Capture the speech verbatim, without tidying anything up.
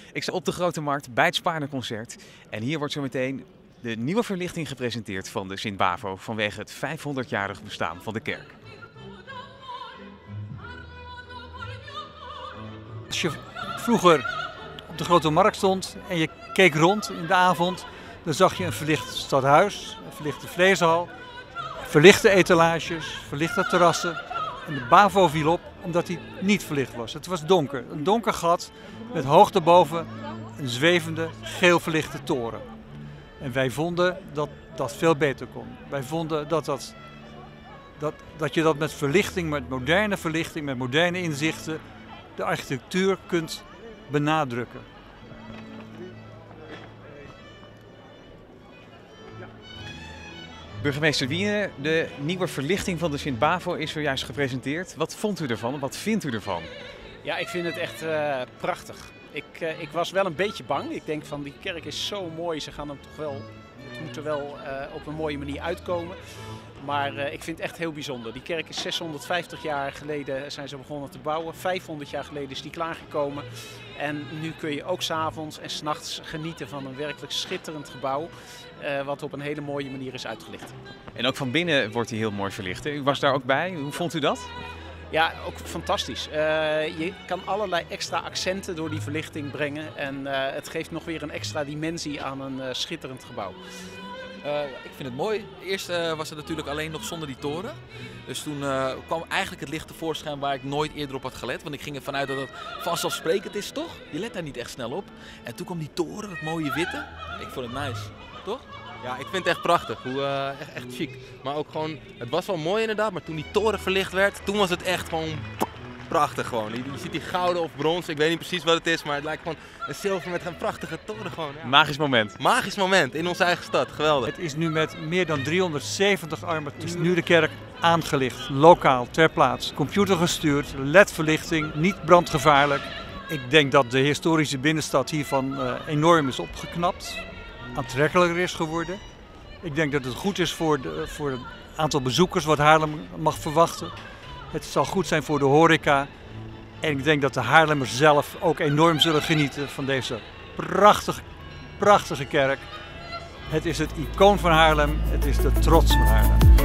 Ik sta op de Grote Markt bij het Spaarneconcert en hier wordt zo meteen de nieuwe verlichting gepresenteerd van de Sint-Bavo vanwege het vijfhonderdjarig bestaan van de kerk. Als je vroeger op de Grote Markt stond en je keek rond in de avond, dan zag je een verlicht stadhuis, een verlichte vleeshal, verlichte etalages, verlichte terrassen. En de Bavo viel op omdat hij niet verlicht was. Het was donker, een donker gat met hoog daarboven een zwevende geel verlichte toren. En wij vonden dat dat veel beter kon. Wij vonden dat, dat, dat, dat je dat met verlichting, met moderne verlichting, met moderne inzichten, de architectuur kunt benadrukken. Burgemeester Wiene, de nieuwe verlichting van de Sint-Bavo is zojuist gepresenteerd. Wat vond u ervan? Wat vindt u ervan? Ja, ik vind het echt uh, prachtig. Ik, uh, ik was wel een beetje bang. Ik denk van die kerk is zo mooi, ze gaan hem toch wel, het moet er wel uh, op een mooie manier uitkomen. Maar uh, ik vind het echt heel bijzonder. Die kerk is zeshonderdvijftig jaar geleden zijn ze begonnen te bouwen. vijfhonderd jaar geleden is die klaargekomen. En nu kun je ook 's avonds en 's nachts genieten van een werkelijk schitterend gebouw. Uh, wat op een hele mooie manier is uitgelicht. En ook van binnen wordt hij heel mooi verlicht. U was daar ook bij. Hoe vond u dat? Ja, ook fantastisch. Uh, je kan allerlei extra accenten door die verlichting brengen. En uh, het geeft nog weer een extra dimensie aan een uh, schitterend gebouw. Uh, ik vind het mooi. Eerst uh, was het natuurlijk alleen nog zonder die toren. Dus toen uh, kwam eigenlijk het licht tevoorschijn waar ik nooit eerder op had gelet. Want ik ging ervan uit dat het vanzelfsprekend is, toch? Je let daar niet echt snel op. En toen kwam die toren, dat mooie witte. Ik vond het nice, toch? Ja, ik vind het echt prachtig. Hoe, uh, echt, echt chic. Maar ook gewoon, het was wel mooi inderdaad, maar toen die toren verlicht werd, toen was het echt gewoon prachtig gewoon. Je, je ziet die gouden of brons, ik weet niet precies wat het is, maar het lijkt gewoon een zilver met een prachtige toren gewoon. Ja. Magisch moment. Magisch moment in onze eigen stad, geweldig. Het is nu met meer dan driehonderdzeventig armatuur is nu de kerk aangelicht, lokaal, ter plaatse. Computer gestuurd, L E D-verlichting, niet brandgevaarlijk. Ik denk dat de historische binnenstad hiervan uh, enorm is opgeknapt, aantrekkelijker is geworden. Ik denk dat het goed is voor, de, voor het aantal bezoekers wat Haarlem mag verwachten. Het zal goed zijn voor de horeca. En ik denk dat de Haarlemmers zelf ook enorm zullen genieten van deze prachtige, prachtige kerk. Het is het icoon van Haarlem, het is de trots van Haarlem.